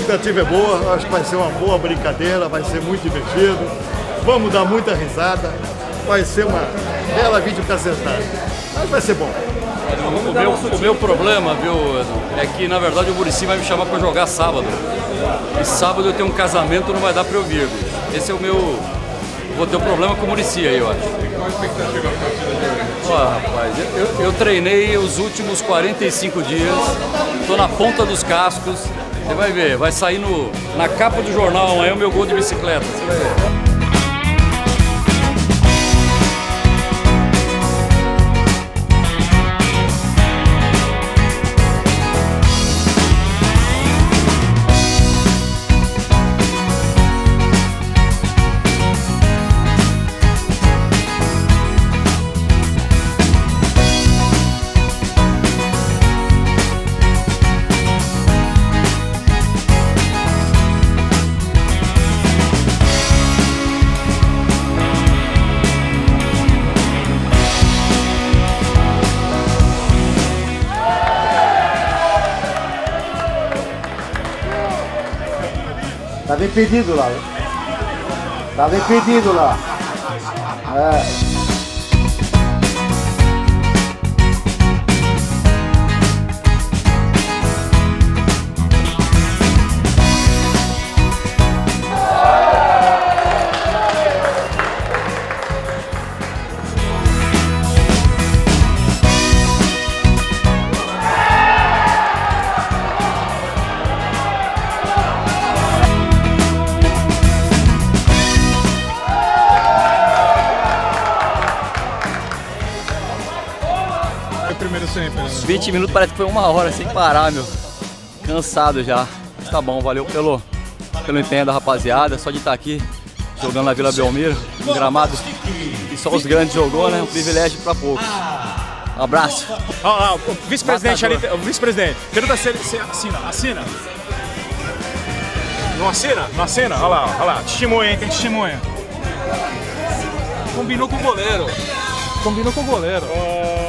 expectativa é boa, acho que vai ser uma boa brincadeira, vai ser muito divertido. Vamos dar muita risada, vai ser uma bela videocassetada, mas vai ser bom. O meu problema, viu, é que na verdade o Muricy vai me chamar para jogar sábado. E sábado eu tenho um casamento, não vai dar para eu vir. Esse é o meu... Vou ter um problema com o Muricy aí, eu acho. Qual a expectativa da partida de hoje? Rapaz, eu treinei os últimos 45 dias, tô na ponta dos cascos. Você vai ver, vai sair na capa do jornal amanhã o meu gol de bicicleta. Você vai ver. Tava impedido lá. Tava impedido lá. É. Primeiro sempre, né? 20 minutos parece que foi 1 hora sem parar, meu. Cansado já. Mas tá bom, valeu pelo empenho da rapaziada. Só de estar aqui jogando na Vila Belmiro, um gramado que só os grandes jogou, né? Um privilégio para poucos. Um abraço. O vice-presidente ali, o vice-presidente. Pergunta se ele assina. Assina? Não assina? Não assina? Olha lá. Testemunha, hein? Tem testemunha. Combinou com o goleiro.